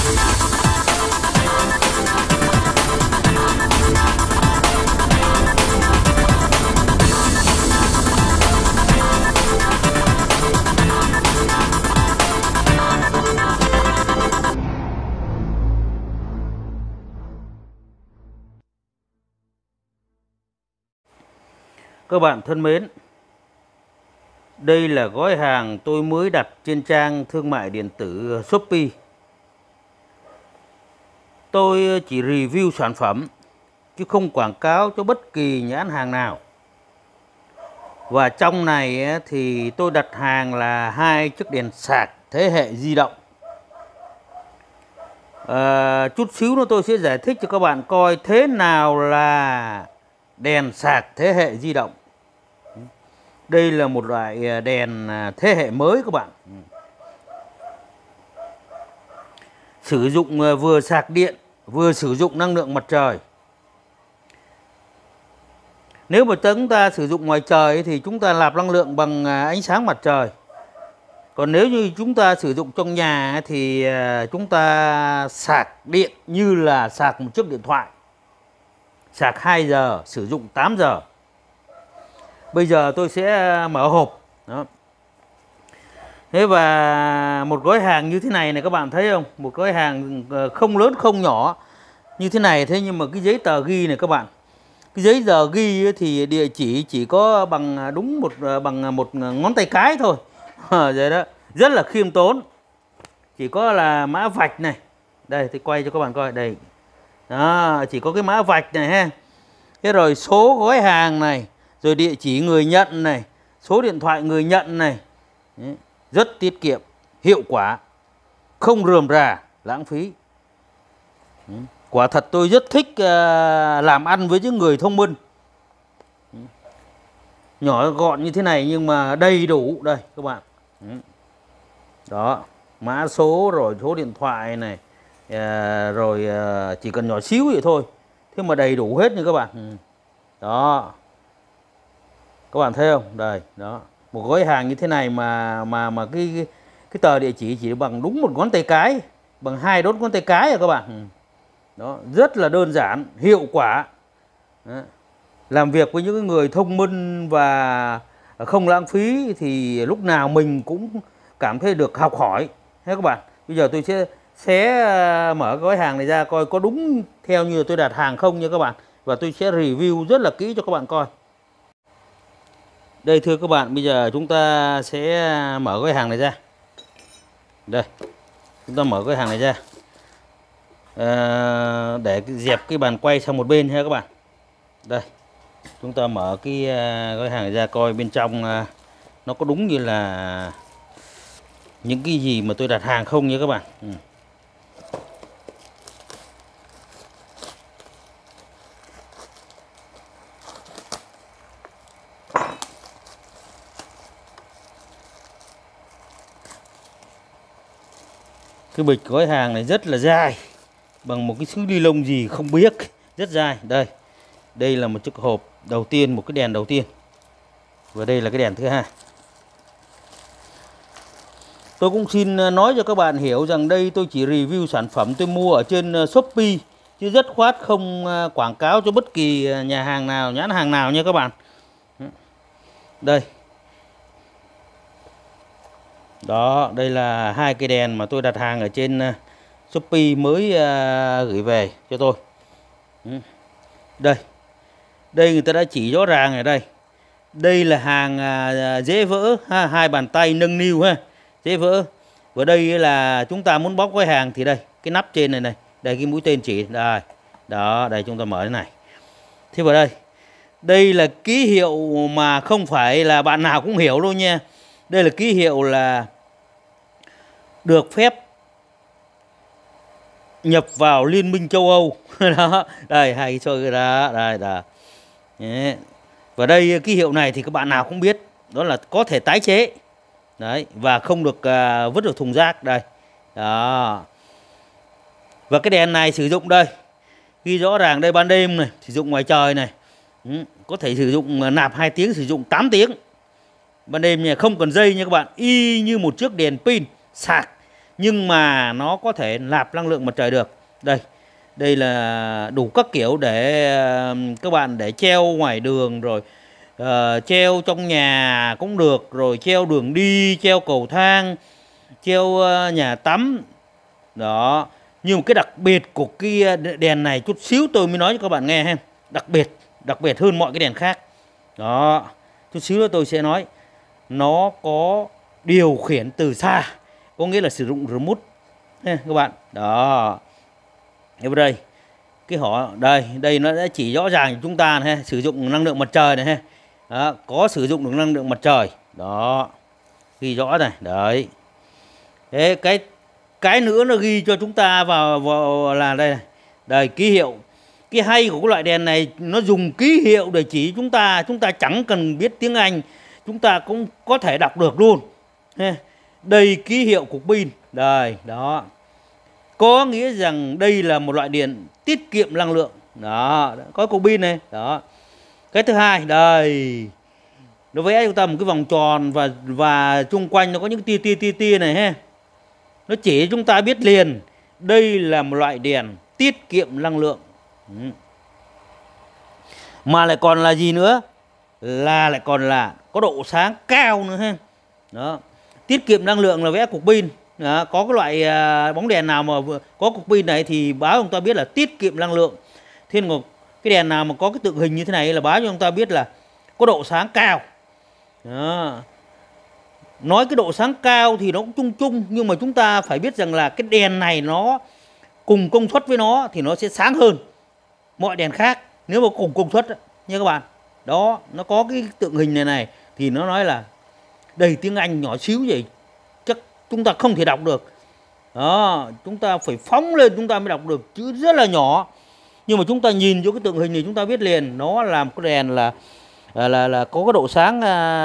Các bạn thân mến, đây là gói hàng tôi mới đặt trên trang thương mại điện tử Shopee. Tôi chỉ review sản phẩm chứ không quảng cáo cho bất kỳ nhãn hàng nào. Và trong này thì tôi đặt hàng là 2 chiếc đèn sạc thế hệ di động. Chút xíu nữa tôi sẽ giải thích cho các bạn coi thế nào là đèn sạc thế hệ di động. Đây là một loại đèn thế hệ mới các bạn. Sử dụng vừa sạc điện, vừa sử dụng năng lượng mặt trời. Nếu mà chúng ta sử dụng ngoài trời thì chúng ta nạp năng lượng bằng ánh sáng mặt trời. Còn nếu như chúng ta sử dụng trong nhà thì chúng ta sạc điện như là sạc một chiếc điện thoại. Sạc 2 giờ, sử dụng 8 giờ. Bây giờ tôi sẽ mở hộp. Đó. Thế và một gói hàng như thế này này các bạn thấy không? Một gói hàng không lớn không nhỏ như thế này. Thế nhưng mà cái giấy tờ ghi này các bạn, cái giấy tờ ghi thì địa chỉ có bằng đúng bằng một ngón tay cái thôi. Vậy đó, rất là khiêm tốn. Chỉ có là mã vạch này. Đây tôi quay cho các bạn coi đây. Đó, chỉ có cái mã vạch này ha. Thế rồi số gói hàng này, rồi địa chỉ người nhận này, số điện thoại người nhận này. Đấy, rất tiết kiệm, hiệu quả, không rườm rà, lãng phí. Quả thật tôi rất thích làm ăn với những người thông minh. Nhỏ gọn như thế này nhưng mà đầy đủ. Đây các bạn. Đó, mã số rồi số điện thoại này. Rồi chỉ cần nhỏ xíu vậy thôi. Thế mà đầy đủ hết nha các bạn. Đó. Các bạn thấy không? Đây, đó. Một gói hàng như thế này mà cái tờ địa chỉ bằng đúng một ngón tay cái, bằng 2 đốt ngón tay cái các bạn. Đó, rất là đơn giản, hiệu quả. Đó. Làm việc với những người thông minh và không lãng phí thì lúc nào mình cũng cảm thấy được học hỏi. Thế các bạn, bây giờ tôi sẽ mở gói hàng này ra coi có đúng theo như tôi đặt hàng không nha các bạn. Và tôi sẽ review rất là kỹ cho các bạn coi. Đây thưa các bạn, bây giờ chúng ta sẽ mở gói hàng này ra. Đây, chúng ta mở gói hàng này ra. Để dẹp cái bàn quay sang một bên ha các bạn. Đây, chúng ta mở cái gói hàng này ra coi bên trong nó có đúng như là những cái gì mà tôi đặt hàng không nha các bạn. Cái bịch gói hàng này rất là dài, bằng một cái thứ ni lông gì không biết, rất dài. Đây là một chiếc hộp đầu tiên, một cái đèn đầu tiên. Và đây là cái đèn thứ hai. Tôi cũng xin nói cho các bạn hiểu rằng đây tôi chỉ review sản phẩm tôi mua ở trên Shopee, chứ rất khoát không quảng cáo cho bất kỳ nhà hàng nào, nhãn hàng nào nha các bạn. Đây. Đó, đây là 2 cây đèn mà tôi đặt hàng ở trên Shopee mới gửi về cho tôi. Đây người ta đã chỉ rõ ràng ở đây. Đây là hàng dễ vỡ ha, 2 bàn tay nâng niu ha, dễ vỡ. Và đây là chúng ta muốn bóc gói hàng thì đây, cái nắp trên này này, đây cái mũi tên chỉ đây. Đó, đây chúng ta mở thế này. Thế vào đây. Đây là ký hiệu mà không phải là bạn nào cũng hiểu đâu nha. Đây là ký hiệu là được phép nhập vào Liên minh châu Âu. Đó, đây hai cái sôi đó, đây đó. Đấy. Và đây ký hiệu này thì các bạn nào cũng biết, đó là có thể tái chế. Đấy, và không được vứt vào thùng rác đây. Đó. Và cái đèn này sử dụng đây, ghi rõ ràng đây ban đêm này, sử dụng ngoài trời này. Có thể sử dụng nạp 2 tiếng, sử dụng 8 tiếng. Ban đêm nha, không cần dây nha các bạn, y như một chiếc đèn pin sạc. nhưng mà nó có thể nạp năng lượng mặt trời được. Đây là đủ các kiểu để các bạn để treo ngoài đường, rồi treo trong nhà cũng được, rồi treo đường đi, treo cầu thang, treo nhà tắm đó. Nhưng cái đặc biệt của cái đèn này chút xíu tôi mới nói cho các bạn nghe ha. Đặc biệt hơn mọi cái đèn khác đó, chút xíu nữa tôi sẽ nói. Nó có điều khiển từ xa, có nghĩa là sử dụng remote ha, các bạn đó. Ở đây cái đây nó đã chỉ rõ ràng cho chúng ta này, sử dụng năng lượng mặt trời này ha. Đó, có sử dụng được năng lượng mặt trời đó, ghi rõ này đấy. Thế cái nữa nó ghi cho chúng ta vào là đây này. Đây ký hiệu. Cái hay của cái loại đèn này, nó dùng ký hiệu để chỉ chúng ta chẳng cần biết tiếng Anh, chúng ta cũng có thể đọc được luôn. Đây ký hiệu cục pin đây đó, có nghĩa rằng đây là một loại điện tiết kiệm năng lượng đó, có cục pin này đó. Cái thứ hai đây, nó vẽ chúng ta một cái vòng tròn và xung quanh nó có những tia này ha. Nó chỉ chúng ta biết liền đây là một loại đèn tiết kiệm năng lượng. Mà lại còn là gì nữa? Lại còn là có độ sáng cao nữa ha. Đó. Tiết kiệm năng lượng là vẽ cục pin. Đó. Có cái loại bóng đèn nào mà có cục pin này thì báo chúng ta biết là tiết kiệm năng lượng. Thế còn cái đèn nào mà có cái tượng hình như thế này là báo cho chúng ta biết là có độ sáng cao. Đó. Nói cái độ sáng cao thì nó cũng chung, nhưng mà chúng ta phải biết rằng là cái đèn này nó cùng công suất với nó thì nó sẽ sáng hơn mọi đèn khác nếu mà cùng công suất nha các bạn. Đó, nó có cái tượng hình này thì nó nói là đầy tiếng Anh nhỏ xíu vậy, chắc chúng ta không thể đọc được. Đó, chúng ta phải phóng lên chúng ta mới đọc được, chữ rất là nhỏ. Nhưng mà chúng ta nhìn vô cái tượng hình này chúng ta biết liền nó là một cái đèn là có cái độ sáng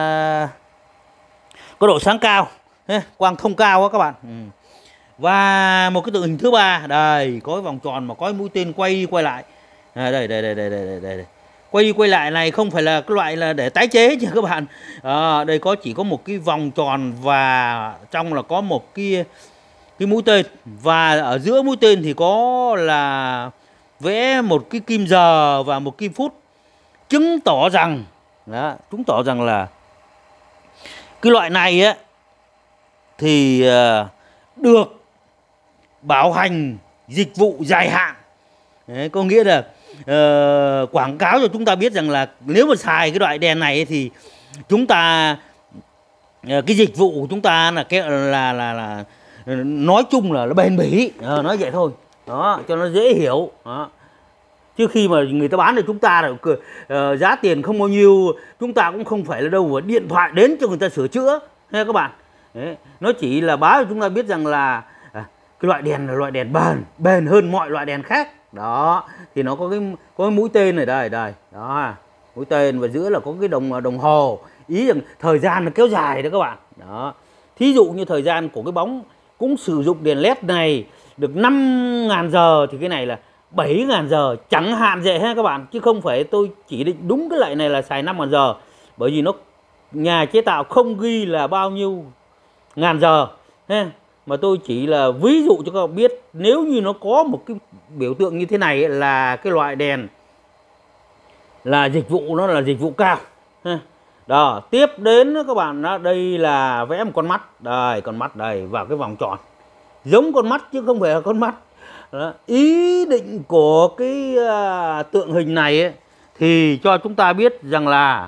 cao, quang thông cao đó các bạn. Và một cái tượng hình thứ ba đây, có cái vòng tròn mà có cái mũi tên quay lại. Đây. Quay lại này không phải là cái loại là để tái chế chứ các bạn. Đây chỉ có một cái vòng tròn và trong là có một cái mũi tên, và ở giữa mũi tên thì có là vẽ một cái kim giờ và một kim phút, chứng tỏ rằng là cái loại này á thì được bảo hành dịch vụ dài hạn. Đấy, có nghĩa là quảng cáo cho chúng ta biết rằng là nếu mà xài cái loại đèn này thì chúng ta cái dịch vụ của chúng ta là nói chung là nó bền bỉ, nói vậy thôi đó, cho nó dễ hiểu đó. Chứ khi mà người ta bán cho chúng ta là giá tiền không bao nhiêu, chúng ta cũng không phải là đâu mà điện thoại đến cho người ta sửa chữa nghe các bạn. Đấy, nó chỉ là báo cho chúng ta biết rằng là cái loại đèn là loại đèn bền hơn mọi loại đèn khác. Đó, thì nó có cái mũi tên này đây đó, mũi tên, và giữa là có cái đồng hồ, ý rằng thời gian nó kéo dài đó các bạn. Đó, thí dụ như thời gian của cái bóng cũng sử dụng đèn led này được 5.000 giờ thì cái này là 7.000 giờ, chẳng hạn vậy ha các bạn, chứ không phải tôi chỉ định đúng cái loại này là xài 5.000 giờ, bởi vì nó nhà chế tạo không ghi là bao nhiêu ngàn giờ ha. Mà tôi chỉ là ví dụ cho các bạn biết, nếu như nó có một cái biểu tượng như thế này là cái loại đèn là dịch vụ, nó là dịch vụ cao. Đó, tiếp đến các bạn, đây là vẽ một con mắt. Đây, con mắt đây vào cái vòng tròn. Giống con mắt chứ không phải là con mắt. Đó, ý định của cái tượng hình này ấy, thì cho chúng ta biết rằng là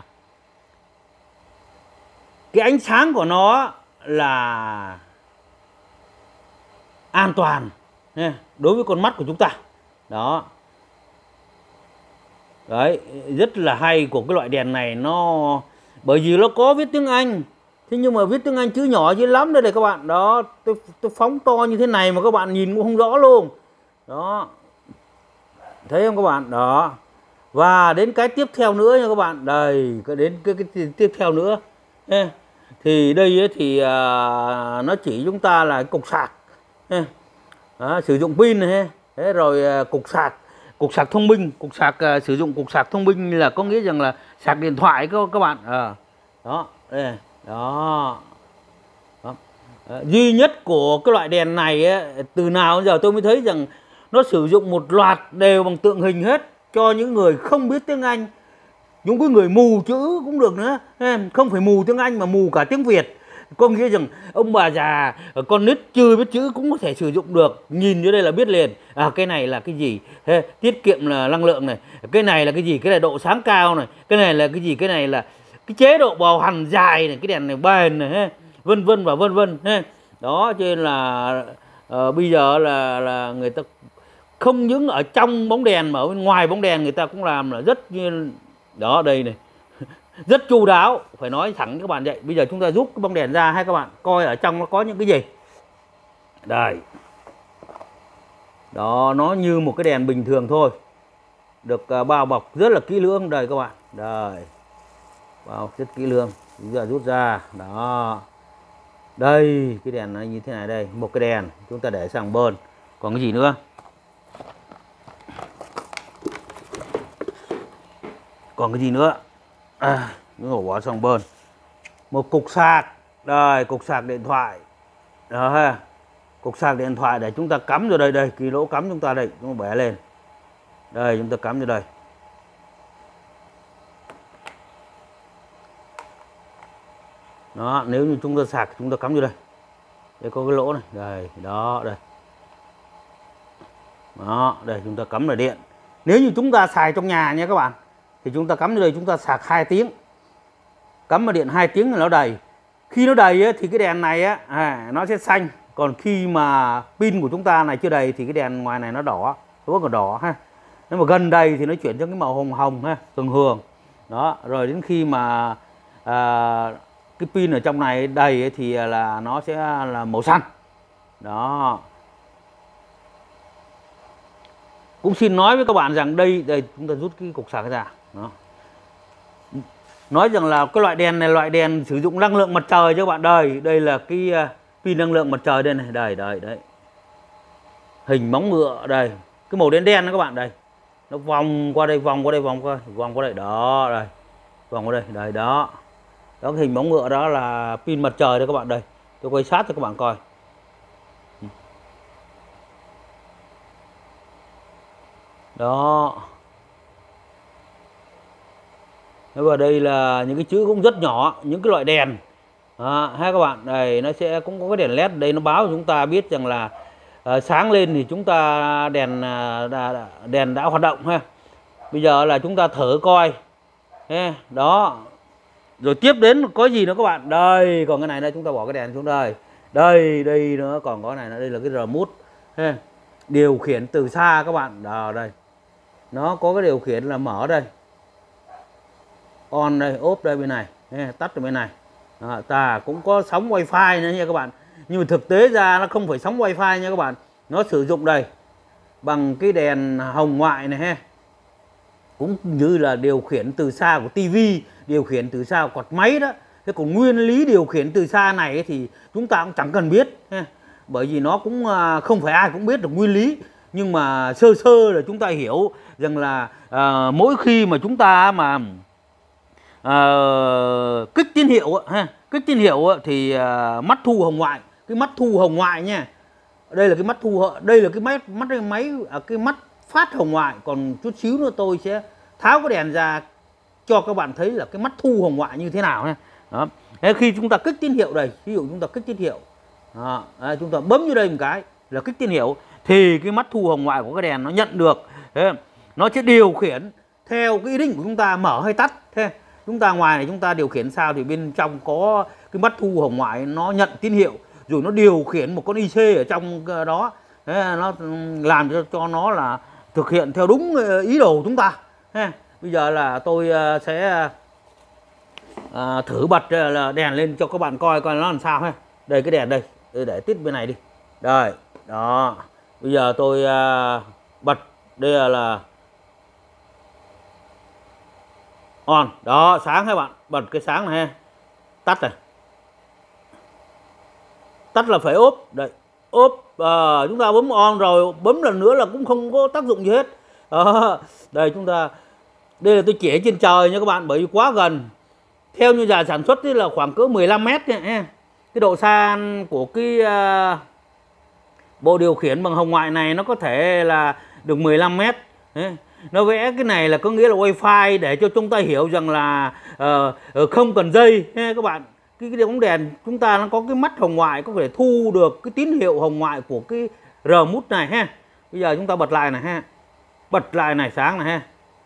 cái ánh sáng của nó là an toàn đối với con mắt của chúng ta. Đó. Đấy, rất là hay của cái loại đèn này, nó bởi vì nó có viết tiếng Anh. Thế nhưng mà viết tiếng Anh chữ nhỏ dữ lắm đây này các bạn. Đó, tôi phóng to như thế này mà các bạn nhìn cũng không rõ luôn. Đó. Thấy không các bạn? Đó. Và đến cái tiếp theo nữa nha các bạn. Đây, đến cái tiếp theo nữa. Thì đây ấy, thì nó chỉ chúng ta là cục sạc. Đó, sử dụng pin này. Thế rồi cục sạc thông minh, sử dụng cục sạc thông minh là có nghĩa rằng là sạc điện thoại các bạn. Đó, đây. Đó. Duy nhất của cái loại đèn này ấy, từ nào đến giờ tôi mới thấy rằng nó sử dụng một loạt đều bằng tượng hình hết, cho những người không biết tiếng Anh, những cái người mù chữ cũng được nữa, không phải mù tiếng Anh mà mù cả tiếng Việt. Có nghĩa rằng ông bà già, con nít chưa biết chữ cũng có thể sử dụng được, nhìn vô đây là biết liền cái này là cái gì, tiết kiệm là năng lượng này, cái này là cái gì, cái này độ sáng cao này, cái này là cái gì, cái này là cái chế độ bảo hành dài này, cái đèn này bền này, vân vân và vân vân. Đó cho nên là bây giờ là người ta không những ở trong bóng đèn mà ở bên ngoài bóng đèn người ta cũng làm là rất như đó, đây này rất chu đáo, phải nói thẳng các bạn vậy. Bây giờ chúng ta rút cái bóng đèn raให้các bạn coi ở trong nó có những cái gì. Đây. Đó, nó như một cái đèn bình thường thôi, được bao bọc rất là kỹ lưỡng. Đây các bạn, đây, bao rất kỹ lưỡng. Bây giờ rút ra, đó, đây cái đèn này như thế này. Đây một cái đèn, chúng ta để sang bên. Còn cái gì nữa, còn cái gì nữa, nó bỏ sang bên. Một cục sạc, đây cục sạc điện thoại đó ha, cục sạc điện thoại để chúng ta cắm vào đây. Đây cái lỗ cắm chúng ta đây, chúng ta bẻ lên đây, chúng ta cắm vào đây. Đó, nếu như chúng ta sạc chúng ta cắm vô đây, đây có cái lỗ này, đây đó, đây đó, đây chúng ta cắm vào điện. Nếu như chúng ta xài trong nhà nha các bạn, thì chúng ta cắm vào đây, chúng ta sạc 2 tiếng, cắm vào điện 2 tiếng là nó đầy. Khi nó đầy ấy, thì cái đèn này á, nó sẽ xanh. Còn khi mà pin của chúng ta này chưa đầy thì cái đèn ngoài này nó đỏ, nó vẫn còn đỏ ha. Nếu mà gần đầy thì nó chuyển sang cái màu hồng hồng ha, thường hường. Đó, rồi đến khi mà cái pin ở trong này đầy ấy, thì là nó sẽ là màu xanh. Đó. Cũng xin nói với các bạn rằng đây chúng ta rút cái cục sạc ra. Đó. Nói rằng là cái loại đèn này loại đèn sử dụng năng lượng mặt trời cho các bạn. Đây là cái pin năng lượng mặt trời đây này, đây đấy. Hình móng ngựa đây, cái màu đen đen đó các bạn, đây. Nó vòng qua đây, vòng qua đây, vòng qua đây, đó, đây. Vòng qua đây, đây đó. Đó, cái hình móng ngựa đó là pin mặt trời đây các bạn, đây. Tôi quay sát cho các bạn coi. Đó. Và đây là những cái chữ cũng rất nhỏ, những cái loại đèn ha các bạn. Đây nó sẽ cũng có cái đèn led đây, nó báo cho chúng ta biết rằng là sáng lên thì chúng ta đèn đã hoạt động ha. Bây giờ là chúng ta thử coi đó, rồi tiếp đến có gì nữa các bạn. Đây còn cái này đây, chúng ta bỏ cái đèn xuống đây. Đây nữa còn có cái này nữa, đây là cái remote ha, điều khiển từ xa các bạn. Đó, đây nó có cái điều khiển là mở đây, on đây, ốp đây bên này, tắt ở bên này. Ta cũng có sóng wifi nữa nha các bạn. Nhưng mà thực tế ra nó không phải sóng wifi nha các bạn. Nó sử dụng đây bằng cái đèn hồng ngoại này ha, cũng như là điều khiển từ xa của tivi, điều khiển từ xa của quạt máy đó. Thế còn nguyên lý điều khiển từ xa này thì chúng ta cũng chẳng cần biết ha, bởi vì nó cũng không phải ai cũng biết được nguyên lý. Nhưng mà sơ sơ là chúng ta hiểu rằng là mỗi khi mà chúng ta mà kích tín hiệu ha, kích tín hiệu thì mắt thu hồng ngoại, cái mắt thu hồng ngoại nha. Đây là cái mắt thu, đây là cái cái mắt phát hồng ngoại. Còn chút xíu nữa tôi sẽ tháo cái đèn ra cho các bạn thấy là cái mắt thu hồng ngoại như thế nào nha. Đó. Thế khi chúng ta kích tín hiệu đây, ví dụ chúng ta kích tín hiệu, chúng ta bấm vô đây một cái là kích tín hiệu, thì cái mắt thu hồng ngoại của cái đèn nó nhận được, nó sẽ điều khiển theo cái ý định của chúng ta mở hay tắt. Thế chúng ta ngoài này chúng ta điều khiển sao thì bên trong có cái mắt thu hồng ngoại nó nhận tín hiệu, rồi nó điều khiển một con IC ở trong đó. Thế nó làm cho nó là thực hiện theo đúng ý đồ của chúng ta. Thế bây giờ là tôi sẽ thử bật là đèn lên cho các bạn coi nó làm sao ha. Đây cái đèn đây, tôi để tít bên này đi. Đây, đó. Bây giờ tôi bật, đây là on. Đó, sáng các bạn, bật cái sáng này ha. Tắt này. Tắt là phải ốp. Đây, ốp. Chúng ta bấm on rồi, bấm lần nữa là cũng không có tác dụng gì hết. Đây chúng ta, đây là tôi chỉ trên trời nha các bạn, bởi vì quá gần. Theo như nhà sản xuất thì là khoảng cỡ 15 mét nha. cái độ san của cái bộ điều khiển bằng hồng ngoại này nó có thể là được 15 mét. Đấy. Nó vẽ cái này là có nghĩa là wifi để cho chúng ta hiểu rằng là không cần dây các bạn. Cái bóng đèn chúng ta nó có cái mắt hồng ngoại, có thể thu được cái tín hiệu hồng ngoại của cái remote này ha. Bây giờ chúng ta bật lại này ha, bật lại này, sáng này ha,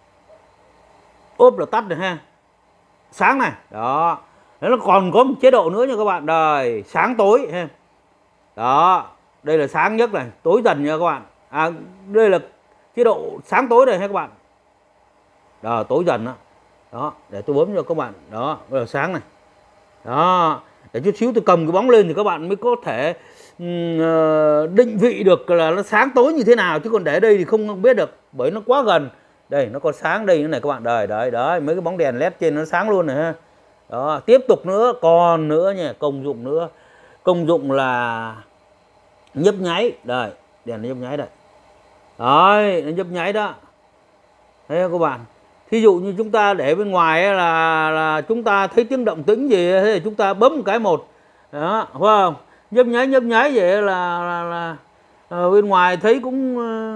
ốp là tắt này ha, sáng này đó. Nó còn có một chế độ nữa nha các bạn, đời sáng tối ha. Đó, đây là sáng nhất này, tối dần nha các bạn. Đây là chế độ sáng tối này ha các bạn. Đó, tối dần đó. Đó, để tôi bấm cho các bạn. Đó, bây giờ sáng này. Đó, để chút xíu tôi cầm cái bóng lên thì các bạn mới có thể định vị được là nó sáng tối như thế nào, chứ còn để đây thì không biết được bởi nó quá gần. Đây nó có sáng đây nữa này các bạn. Đấy, mấy cái bóng đèn led trên nó sáng luôn này ha. Đó, tiếp tục nữa, còn nữa nha, công dụng nữa. Công dụng là nhấp nháy. Đây, đèn nó nhấp nháy đây. Đấy, nó nhấp nháy đó. Thấy không các bạn? Thí dụ như chúng ta để bên ngoài ấy là chúng ta thấy tiếng động tĩnh gì thế thì chúng ta bấm một cái một. Đó, phải không? Nhấp nháy vậy là bên ngoài thấy cũng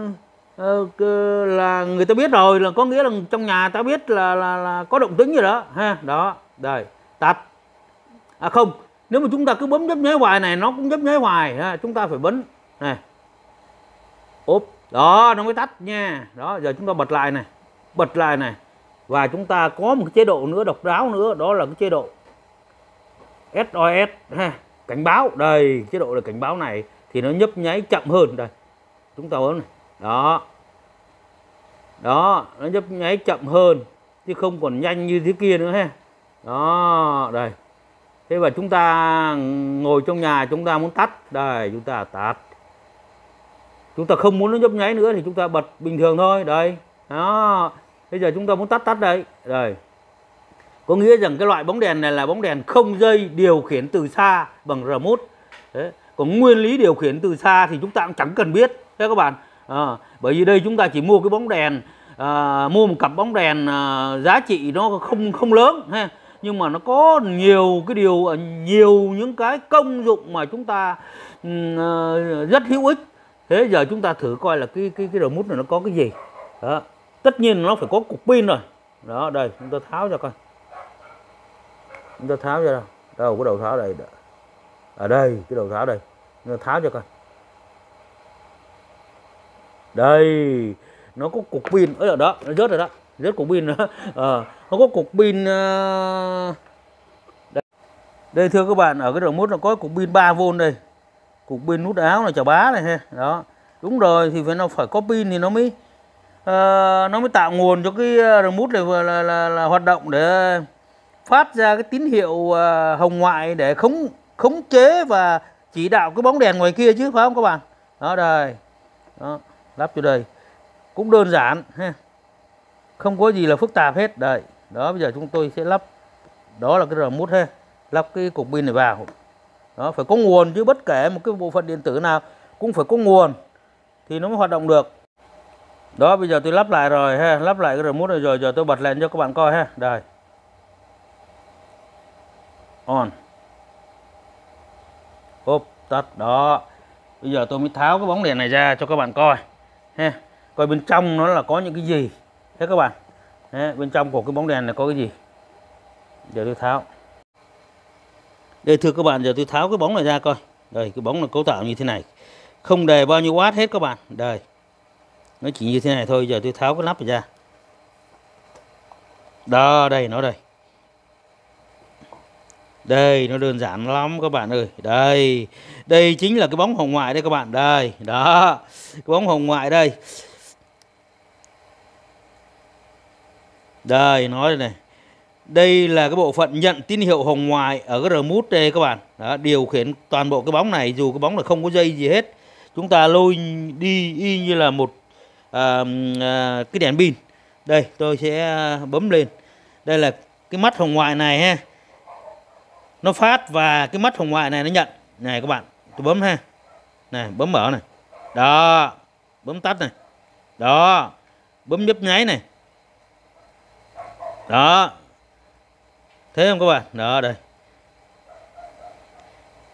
là người ta biết rồi, là có nghĩa là trong nhà ta biết là có động tĩnh gì đó ha. Đó, đây, tắt. Không, nếu mà chúng ta cứ bấm nhấp nháy hoài này nó cũng nhấp nháy hoài ha. Chúng ta phải bấm này. Ốp. Đó, nó mới tắt nha. Đó, giờ chúng ta bật lại này. Bật lại này. Và chúng ta có một cái chế độ nữa độc đáo nữa, đó là cái chế độ SOS ha, cảnh báo. Đây, chế độ là cảnh báo này thì nó nhấp nháy chậm hơn đây. Chúng ta bấm này. Đó. Đó, nó nhấp nháy chậm hơn chứ không còn nhanh như thế kia nữa ha. Đó, đây. Thế và chúng ta ngồi trong nhà chúng ta muốn tắt, đây chúng ta tắt. Chúng ta không muốn nó nhấp nháy nữa thì chúng ta bật bình thường thôi, đây. Đó. Bây giờ chúng ta muốn tắt đây. Đây. Có nghĩa rằng cái loại bóng đèn này là bóng đèn không dây điều khiển từ xa bằng remote. Đấy. Còn nguyên lý điều khiển từ xa thì chúng ta cũng chẳng cần biết thế các bạn. Bởi vì đây chúng ta chỉ mua cái bóng đèn, mua một cặp bóng đèn giá trị nó không lớn ha, nhưng mà nó có nhiều những cái công dụng mà chúng ta rất hữu ích. Thế giờ chúng ta thử coi là cái remote này nó có cái gì. Đó. Tất nhiên nó phải có cục pin rồi. Đó, đây chúng ta tháo ra coi. Chúng ta tháo ra đâu? Đâu có đầu tháo đây. Ở đây, cái đầu tháo đây. Chúng ta tháo cho coi. Đây, nó có cục pin ở đó, nó rớt rồi đó, rớt cục pin nữa. Nó có cục pin đây thưa các bạn, ở cái remote nó có cục pin 3V đây. Cục pin nút áo này chà bá này ha. Đó. Đúng rồi, thì nó phải có pin thì nó mới tạo nguồn cho cái remote này vừa là hoạt động để phát ra cái tín hiệu hồng ngoại để khống chế và chỉ đạo cái bóng đèn ngoài kia chứ, phải không các bạn? Đó, đây. Đó, lắp cho đây. Cũng đơn giản ha. Không có gì là phức tạp hết. Đây. Đó, bây giờ chúng tôi sẽ lắp. Đó là cái remote ha. Lắp cái cục pin này vào. Đó, phải có nguồn chứ, bất kể một cái bộ phận điện tử nào cũng phải có nguồn thì nó mới hoạt động được. Đó, bây giờ tôi lắp lại rồi ha, lắp lại cái remote này rồi, giờ tôi bật lên cho các bạn coi ha. Đây. On. Hốp, tắt. Đó. Bây giờ tôi mới tháo cái bóng đèn này ra cho các bạn coi ha. Coi bên trong nó là có những cái gì. Thế các bạn. Đấy, bên trong của cái bóng đèn này có cái gì. Giờ tôi tháo. Đây thưa các bạn, giờ tôi tháo cái bóng này ra coi. Đây, cái bóng là cấu tạo như thế này. Không đề bao nhiêu watt hết các bạn. Đây. Nó chỉ như thế này thôi, giờ tôi tháo cái nắp này ra. Đó, đây nó đây. Đây, nó đơn giản lắm các bạn ơi. Đây. Đây chính là cái bóng hồng ngoại đây các bạn. Đây, đó. Cái bóng hồng ngoại đây. Đây, nói đây này. Đây là cái bộ phận nhận tín hiệu hồng ngoại ở cái remote đây các bạn. Đó, điều khiển toàn bộ cái bóng này, dù cái bóng là không có dây gì hết. Chúng ta lôi đi y như là một cái đèn pin. Đây, tôi sẽ bấm lên. Đây là cái mắt hồng ngoại này ha. Nó phát và cái mắt hồng ngoại này nó nhận. Này các bạn, tôi bấm ha. Này, bấm mở này. Đó, bấm tắt này. Đó, bấm nhấp nháy này. Đó. Thấy không các bạn? Đó, đây.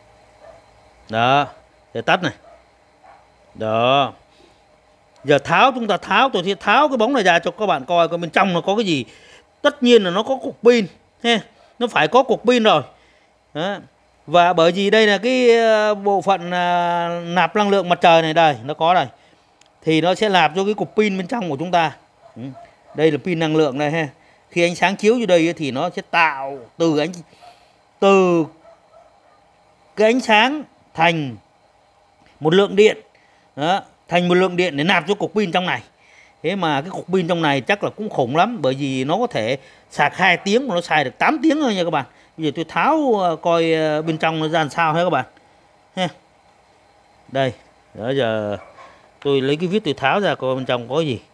Đó, để tắt này. Đó. Giờ chúng ta tháo, tôi sẽ tháo cái bóng này ra cho các bạn coi bên trong nó có cái gì. Tất nhiên là nó có cục pin ha. Nó phải có cục pin rồi. Đó. Và bởi vì đây là cái bộ phận nạp năng lượng mặt trời này đây, nó có đây. Thì nó sẽ nạp cho cái cục pin bên trong của chúng ta. Đây là pin năng lượng đây ha. Khi ánh sáng chiếu vô đây thì nó sẽ tạo từ cái ánh sáng thành một lượng điện. Đó, thành một lượng điện để nạp cho cục pin trong này. Thế mà cái cục pin trong này chắc là cũng khủng lắm, bởi vì nó có thể sạc 2 tiếng mà nó xài được 8 tiếng thôi nha các bạn. Bây giờ tôi tháo coi bên trong nó ra làm sao hết các bạn. Ha. Đây, đó giờ tôi lấy cái vít tôi tháo ra coi bên trong có gì.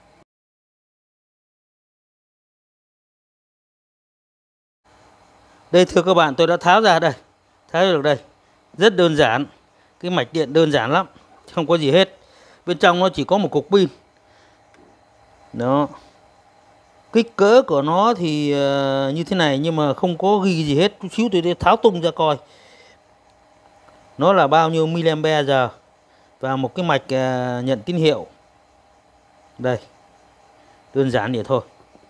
Đây thưa các bạn, tôi đã tháo ra đây. Tháo được đây. Rất đơn giản. Cái mạch điện đơn giản lắm, không có gì hết. Bên trong nó chỉ có một cục pin. Đó. Kích cỡ của nó thì như thế này, nhưng mà không có ghi gì hết. Chút xíu tôi tháo tung ra coi. Nó là bao nhiêu mAh. Và một cái mạch nhận tín hiệu. Đây. Đơn giản vậy thôi.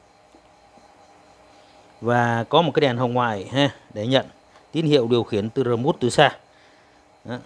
Và có một cái đèn hồng ngoại ha, để nhận tín hiệu điều khiển từ remote từ xa. Đó.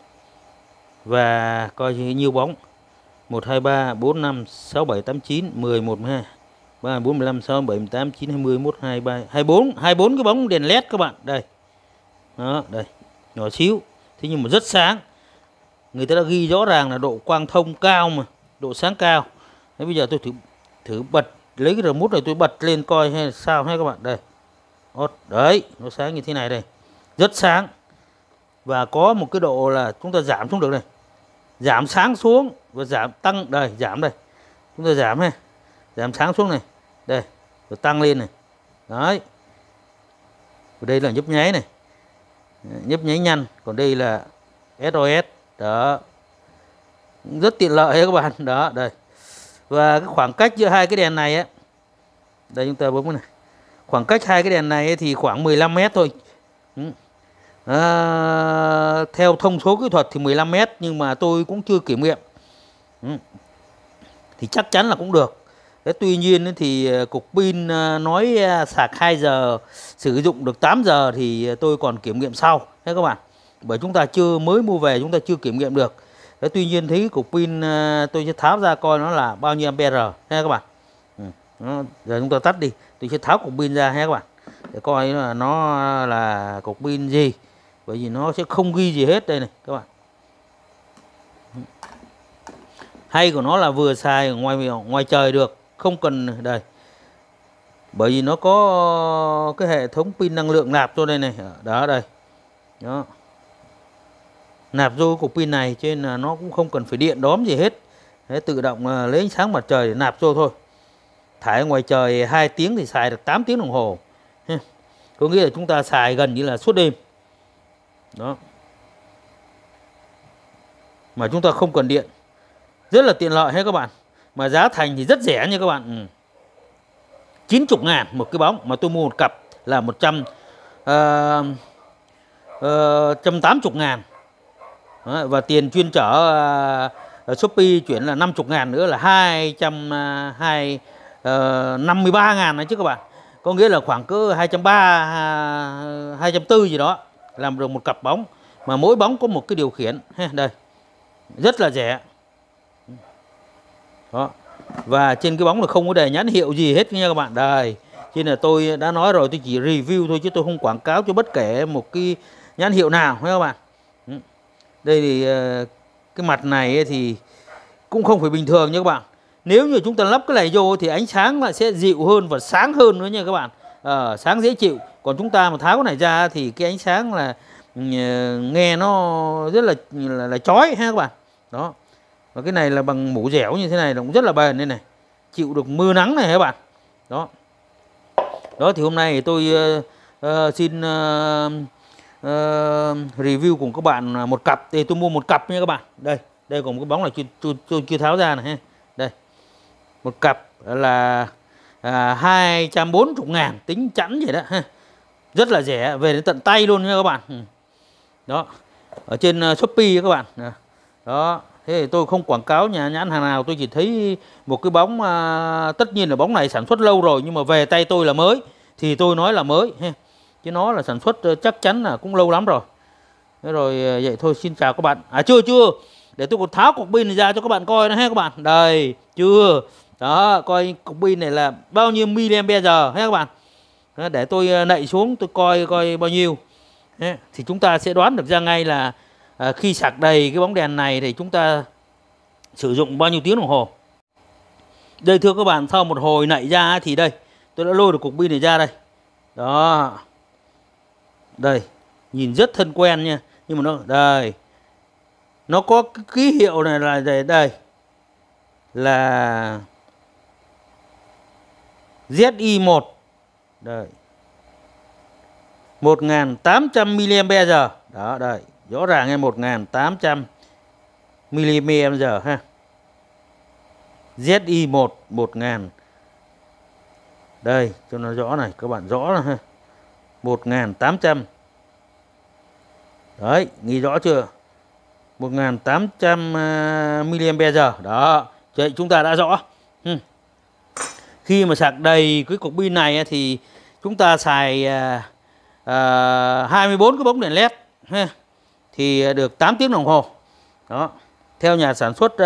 Và coi nhiêu bóng. 1, 2, 3, 4, 5, 6, 7, 8, 9, 10, 1, 2, 3, 4, 15, 16, 17, 18, 19, 20, 21, 23, 24. 24 cái bóng đèn led các bạn. Đây. Đó, đây. Nhỏ xíu. Thế nhưng mà rất sáng. Người ta đã ghi rõ ràng là độ quang thông cao mà. Độ sáng cao. Thế bây giờ tôi thử bật. Lấy cái remote này tôi bật lên coi hay sao hay các bạn. Đây. Đấy. Nó sáng như thế này đây. Rất sáng. Và có một cái độ là chúng ta giảm xuống được này. Giảm sáng xuống và giảm tăng. Đây, giảm đây. Chúng ta giảm này. Giảm sáng xuống này. Đây. Rồi tăng lên này. Đấy. Và đây là nhấp nháy này. Nhấp nháy nhanh. Còn đây là SOS. Đó. Rất tiện lợi các bạn. Đó, đây. Và cái khoảng cách giữa hai cái đèn này á. Đây chúng ta bấm cái này. Khoảng cách hai cái đèn này ấy thì khoảng 15 mét thôi. Theo thông số kỹ thuật thì 15 mét, nhưng mà tôi cũng chưa kiểm nghiệm. Thì chắc chắn là cũng được. Thế tuy nhiên thì cục pin nói sạc 2 giờ sử dụng được 8 giờ thì tôi còn kiểm nghiệm sau thế các bạn. Bởi chúng ta mới mua về, chúng ta chưa kiểm nghiệm được. Thế tuy nhiên thấy cục pin tôi sẽ tháo ra coi nó là bao nhiêu ampere thế các bạn. Giờ chúng ta tắt đi, tôi sẽ tháo cục pin ra ha các bạn, để coi là nó là cục pin gì, bởi vì nó sẽ không ghi gì hết đây này các bạn. Hay của nó là vừa xài ở ngoài trời được, không cần đây, bởi vì nó có cái hệ thống pin năng lượng nạp cho đây này. Đó đây, đó, nạp vô cục pin này, cho nên là nó cũng không cần phải điện đóm gì hết. Đấy, tự động lấy ánh sáng mặt trời để nạp vô thôi. Thải ngoài trời 2 tiếng thì xài được 8 tiếng đồng hồ. Có nghĩa là chúng ta xài gần như là suốt đêm. Đó. Mà chúng ta không cần điện. Rất là tiện lợi hết các bạn. Mà giá thành thì rất rẻ nha các bạn. 90.000 một cái bóng. Mà tôi mua một cặp là 180.000. Đó, và tiền chuyên chở Shopee chuyển là 50.000 nữa là 253.000 đấy chứ các bạn. Có nghĩa là khoảng cỡ 230, 240 gì đó làm được một cặp bóng. Mà mỗi bóng có một cái điều khiển. Đây. Rất là rẻ. Đó. Và trên cái bóng là không có đề nhãn hiệu gì hết nha các bạn. Đây. Cho nên là tôi đã nói rồi, tôi chỉ review thôi chứ tôi không quảng cáo cho bất kể một cái nhãn hiệu nào nha các bạn. Đây thì cái mặt này thì cũng không phải bình thường nha các bạn. Nếu như chúng ta lắp cái này vô thì ánh sáng lại sẽ dịu hơn và sáng hơn nữa nha các bạn. Sáng dễ chịu. Còn chúng ta mà tháo cái này ra thì cái ánh sáng là nghe nó rất là chói ha các bạn. Đó. Và cái này là bằng mũ dẻo như thế này, nó cũng rất là bền đây này. Chịu được mưa nắng này các bạn. Đó. Đó thì hôm nay thì tôi xin review cùng các bạn một cặp. Thì tôi mua một cặp nha các bạn. Đây, đây còn một cái bóng là tôi chưa tháo ra này ha. Đây. Một cặp là 240.000 tính chẵn vậy đó ha. Rất là rẻ, về đến tận tay luôn nha các bạn. Đó. ở trên Shopee các bạn. Đó, thế thì tôi không quảng cáo nhãn hàng nào, tôi chỉ thấy một cái bóng, tất nhiên là bóng này sản xuất lâu rồi nhưng mà về tay tôi là mới thì tôi nói là mới ha. Chứ nó là sản xuất chắc chắn là cũng lâu lắm rồi. Thế rồi vậy thôi, xin chào các bạn. Chưa để tôi còn tháo cục pin này ra cho các bạn coi nữa ha các bạn. Đây, chưa. Đó, coi cục pin này là bao nhiêu mAh ha các bạn. Đó, để tôi nạy xuống tôi coi bao nhiêu. Đấy, thì chúng ta sẽ đoán được ra ngay là khi sạc đầy cái bóng đèn này thì chúng ta sử dụng bao nhiêu tiếng đồng hồ. Đây thưa các bạn, sau một hồi nạy ra thì đây, tôi đã lôi được cục pin này ra đây. Đó. Đây, nhìn rất thân quen nha, nhưng mà nó đây. Nó có cái ký hiệu này là đây. Là ZI1. Đây. 1800 mAh. Đó đây, rõ ràng là 1800 mAh ha. ZI1 1000. Đây, cho nó rõ này, các bạn rõ rồi ha. 1800. Đấy, ghi rõ chưa? 1800 mAh. Đó, vậy chúng ta đã rõ. Khi mà sạc đầy cái cục pin này thì chúng ta xài 24 cái bóng đèn led ha, thì được 8 tiếng đồng hồ. Đó, theo nhà sản xuất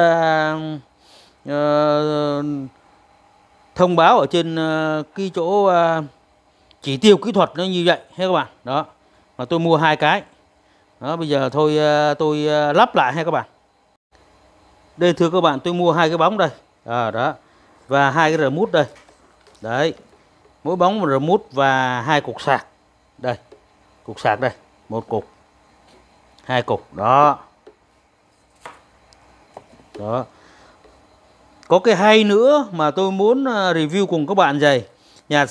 thông báo ở trên cái chỗ chỉ tiêu kỹ thuật nó như vậy ha các bạn. Đó, mà tôi mua 2 cái. Đó, bây giờ thôi tôi lắp lại ha các bạn. Đây thưa các bạn, tôi mua 2 cái bóng đây. Đó, và 2 cái remote đây. Đấy, mỗi bóng một remote và 2 cục sạc. Đây, cục sạc đây, 1 cục, 2 cục. Đó. Đó. Có cái hay nữa mà tôi muốn review cùng các bạn vậy. Nhà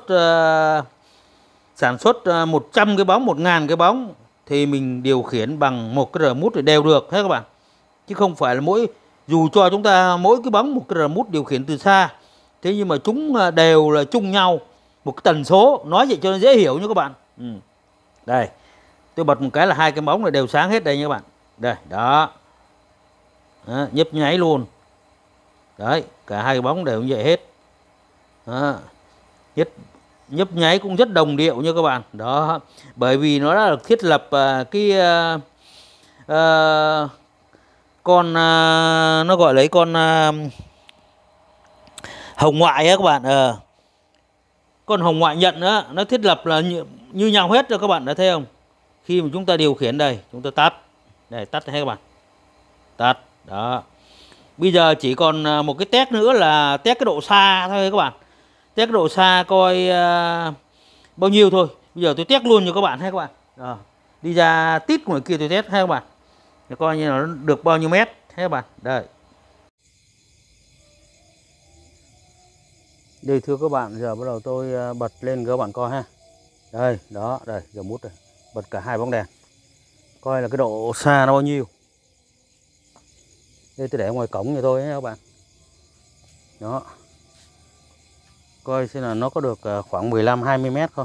sản xuất 100 cái bóng, 1000 cái bóng thì mình điều khiển bằng một cái remote để đều được hết các bạn. Chứ không phải là dù cho chúng ta mỗi cái bóng một cái remote điều khiển từ xa, thế nhưng mà chúng đều là chung nhau một cái tần số, nói vậy cho nó dễ hiểu nha các bạn. Đây, tôi bật một cái là 2 cái bóng này đều sáng hết đây nha các bạn. Đây, đó. Đó, nhấp nháy luôn. Đấy, cả 2 cái bóng đều như vậy hết. Đó. Nhấp nháy cũng rất đồng điệu nha các bạn. Đó, bởi vì nó đã được thiết lập con nó gọi là con hồng ngoại á các bạn. Con hồng ngoại nhận đó, nó thiết lập là như nhau hết rồi các bạn đã thấy không? Khi mà chúng ta điều khiển đây, chúng ta tắt. Đây, tắt hay các bạn. Tắt. Đó. Bây giờ chỉ còn một cái test nữa là test cái độ xa thôi các bạn. Test cái độ xa coi bao nhiêu thôi. Bây giờ tôi test luôn cho các bạn hay các bạn. Đi ra tít ngoài kia tôi test hay các bạn. Để coi như là nó được bao nhiêu mét hay các bạn. Đây. Đây thưa các bạn, giờ bắt đầu tôi bật lên cho các bạn coi ha. Đây, đó, đây, giờ mút đây. Bật cả 2 bóng đèn. Coi là cái độ xa nó bao nhiêu. Đây tôi để ngoài cổng như thôi nhé các bạn. Đó. Coi xem là nó có được khoảng 15-20 mét không.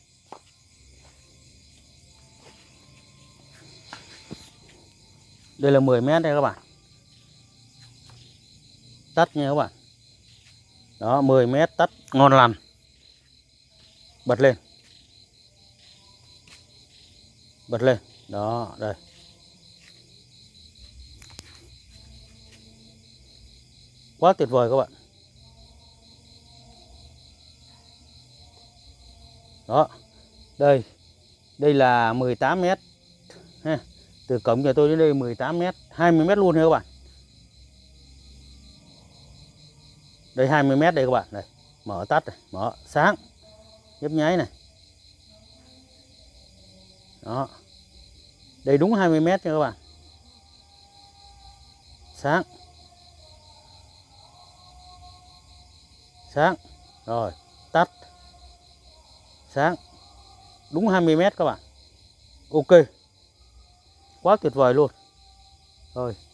Đây là 10 mét đây các bạn. Tắt nha các bạn. Đó, 10 mét tắt ngon lành. Bật lên. Bật lên. Đó, đây. Quá tuyệt vời các bạn. Đó. Đây. Đây là 18 mét. Ha. Từ cổng nhà tôi đến đây 18 mét, 20 mét luôn nha các bạn. Đây 20 mét đây các bạn. Đây. Mở tắt này, mở sáng. Nhấp nháy này. Đó. Đây đúng 20 mét nha các bạn. Sáng. Sáng. Rồi, tắt. Sáng. Đúng 20 mét các bạn. Ok. Quá tuyệt vời luôn. Rồi.